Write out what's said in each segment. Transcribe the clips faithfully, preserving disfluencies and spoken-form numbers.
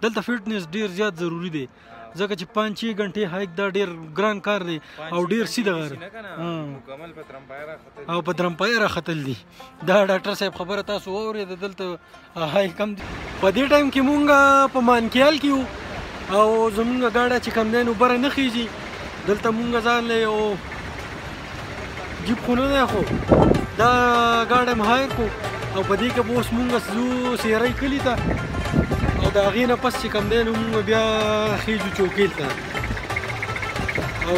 دلته فټنس ډیر زیات ضروری دی ځکه چې پانچ چھ غنټې هایک دا ډیر ګران کار دی او ډیر سیده غر او په درمپای راختل دي دا ډاکټر صاحب خبره تاسو واورئ دلته هایک کم په دې ټایم کې مونږ په مانکیال کې او زمونږ ګاډه چې کم دی نو بره نه خیږي دلته مونږ ځان له یو جیب خو نه دی خو دا ګاډه م هایر کو او په دې کې به اوس مونږ ځو سیرۍ کلي ته او د هغې نه پس چې کوم دی نو مونږ بیا خیږو چوکیل ته او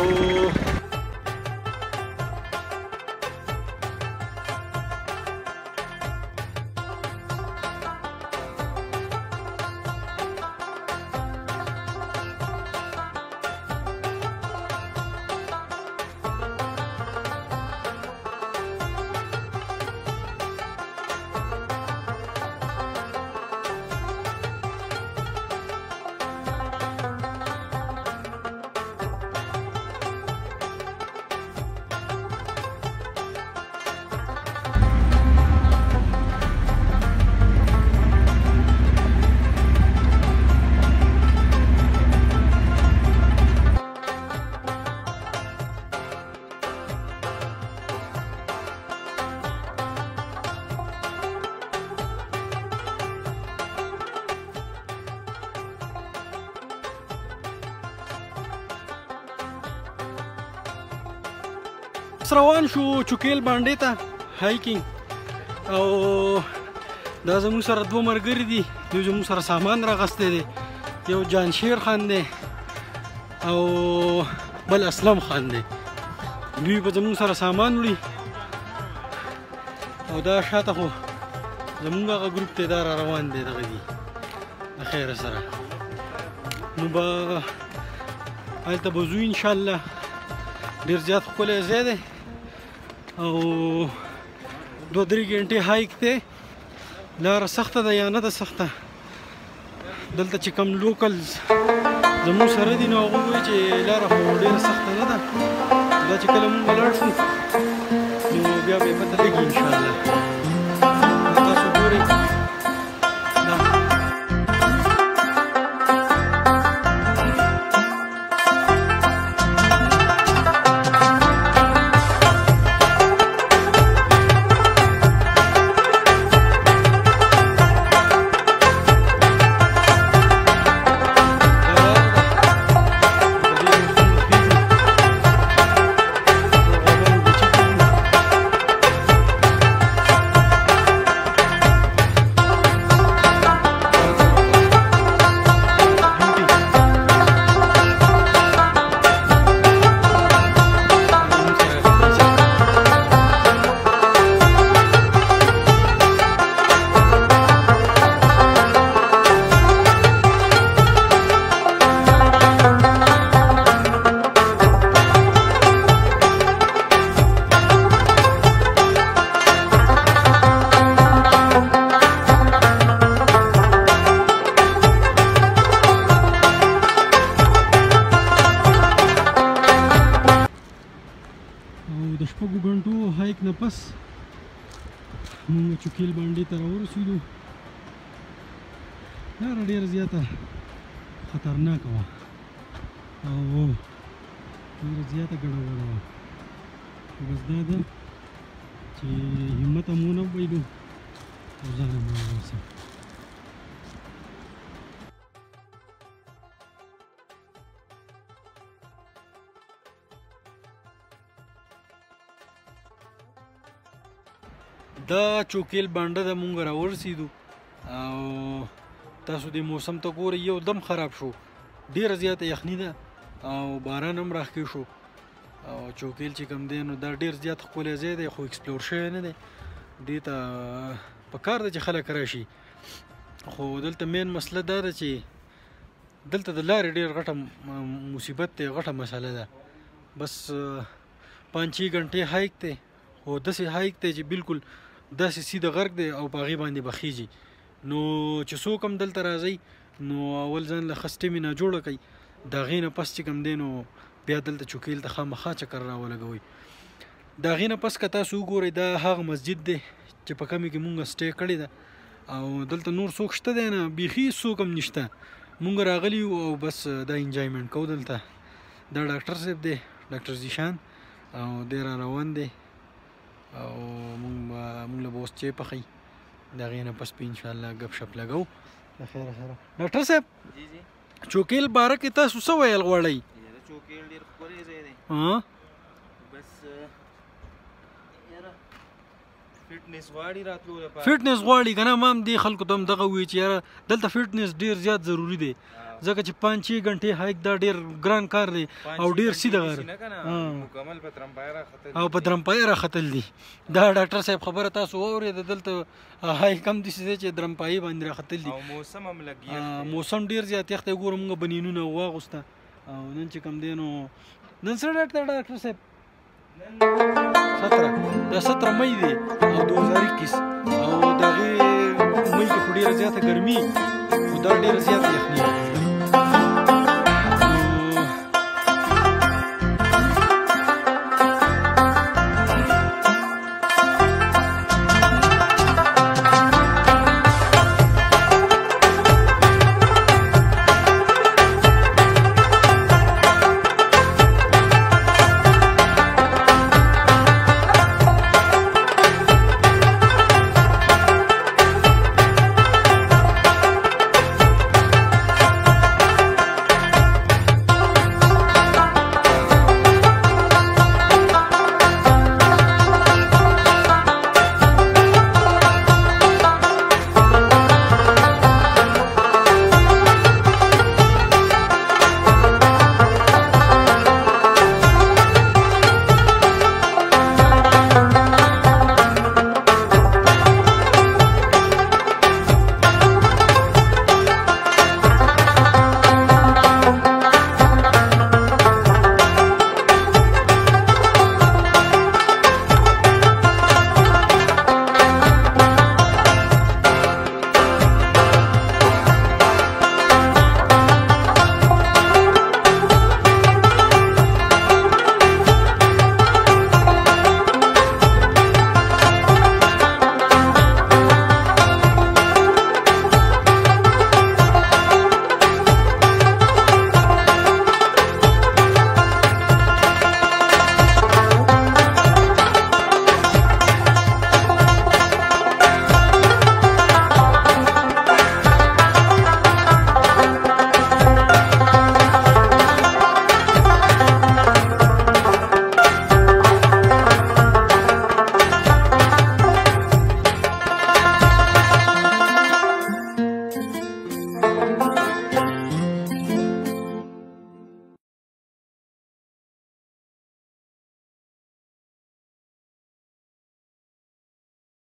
روان شو چوکیل باندې ته هایکینګ او دا زموږ سره دوه ملګري دي یو زموږ سره سامان راغستی دی یو جانشیر خان دی او بل اسلم خان دی دوی به زموږ سره سامان وړي او دا شاته خو زموږ هغه ګروپ دی دا را روان دی دغه دي د خیره سره نو به هلته به ځو انشاءالله ډېر زیات ښکلی ځای دی او دوه درې ګنټې هایک دی لاره سخته ده یا نه ده سخته دلته چې کوم لوکلز زموږ سره دي نو هغوی وایي چې لاره خو ډېره سخته نه ده دا چې کله مونږ ولاړ شو نو بیا به یې پته لګي انشاءالله تاسو ګورئ پس موږ چوکیل باندې ته راورسېدو لاره ډېره زیاته خطرناکه وه او ډېره زیاته ګڼه وړه وه بس دا ده چې همت هم ونه بایلو او ځان هم راورسېد دا چوکیل بانډه د مونږ راورسېدو او تاسو د موسم ته ګورئ یو دم خراب شو ډېره زیاته یخني ده او باران هم راښکې شو او چوکیل چې کوم دی نو دا ډېر زیات ښکلی ځای دی خو ایکسپلور شوی نه دی دې ته پکار ده چې خلک راشي خو دلته مین مسله دا ده چې دلته د لارې ډېر غټه مصیبت دی غټه مسله ده بس پانچ چھ غنټې هایک دی خو داسې هایک دی چې بالکل داسې سیده غرق دی او په هغې باندې به خیږي نو چې څوک هم دلته راځئ نو اول ځان له ښه سټیمنا جوړه کوئ د هغې نه پس چې کوم دی نو بیا دلته چوکیل ته خامخا چکر راولګوئ د هغې نه پس که تاسو وګورئ دا هغه مسجد دی چې په کمې کې مونږ سټې کړې ده او دلته نور څوک شته دی نه بیخي څوک هم نشته مونږ راغلي یو او بس دا انجوایمنټ کوو دلته. دا ډاکټر صاحب دی، ډاکټر زیشان، او دی را روان دی او مونږ مونږ له به اوس چای پخوي، د هغې نه پس به انشاءالله ګپ شپ لګو. د خیره خیره ډاکټر صاحب، چوکیل باره کې تاسو څه ویل غواړئ؟ چوکیل ډېر ښکلی ځای دی، بس فټنس غواړي راتلو لپاره. فټنس غواړي که نه؟ ما هم دې خلکو ته هم دغه ووایي چې یاره دلته فټنس ډېر زیات ضروري دی، ځکه چې پانچ چھ غنټې هایک دا ډېر ګران کار دی او ډېر سیده غر او په درمپای راختل دي. دا ډاکټر صاحب خبره تاسو واورېده، دلته هایک هم داسې دی چې درمپایي باندې راختل دي. او موسم هم لږ یخ دی، موسم ډېر زیات یخ دی. ګوره مونږ بنینونه واغوسته او نن چې کوم دی نو نن څه ډاټ دی ډاکټر صاحب؟ ستره دا ستره مئی دی او دو هزار اکیس او د هغې مئی کې خو ډېره زیاته ګرمي خو دا ډېره زیاته یخني